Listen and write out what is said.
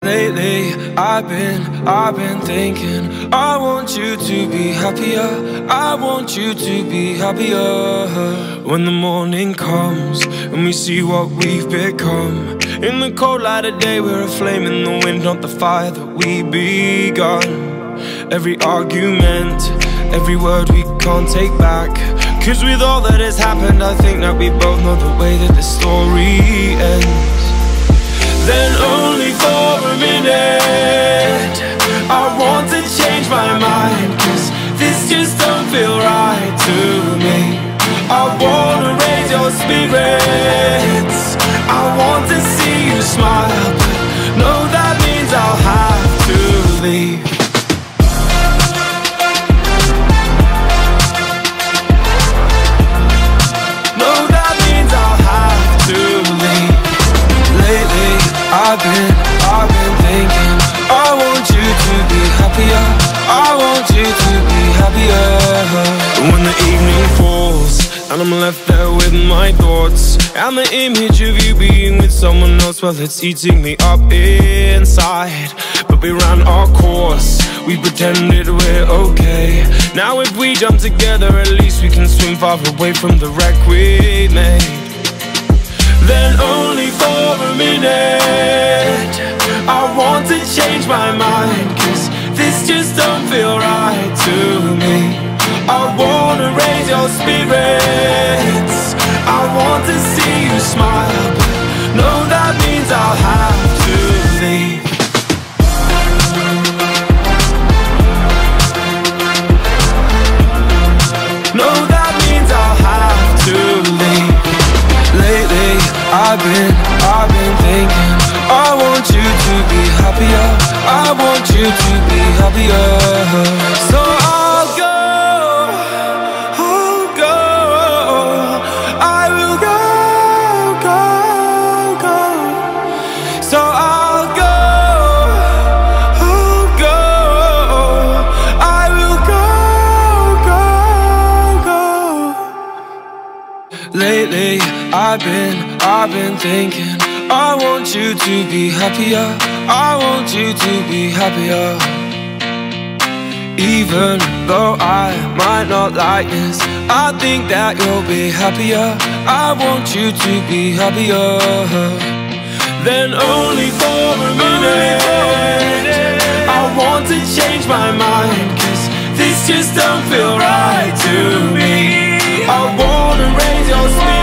Lately, I've been thinking I want you to be happier, I want you to be happier. When the morning comes and we see what we've become, in the cold light of day we're a flame in the wind, not the fire that we begun. Every argument, every word we can't take back, 'cause with all that has happened I think that we both know the way that the story ends. Then only for a minute I want to change my mind, 'cause this just don't feel right to me. I wanna raise your spirits, I want to see you smile, but no, that means I'll have to leave. No, that means I'll have to leave. Lately, I've been thinking I want you to be happier, I want you to be happier. When the evening falls and I'm left there with my thoughts, and the image of you being with someone else, well, it's eating me up inside. But we ran our course, we pretended we're okay. Now if we jump together, at least we can swim far away from the wreck we made. Then only for a minute I want to change my mind, 'cause this just don't feel right to me. I wanna raise your spirits, I want to see you smile, but no, that means I'll have to leave. No, that means I'll have to leave. Lately, I've been thinking I want you to be happier, I want you to be happier. So I'll go, I will go. So I'll go, I will go. Lately, I've been thinking I want you to be happier, I want you to be happier. Even though I might not like this, I think that you'll be happier, I want you to be happier. Then only for a minute I want to change my mind, 'cause this just don't feel right to me. I wanna raise your spirit,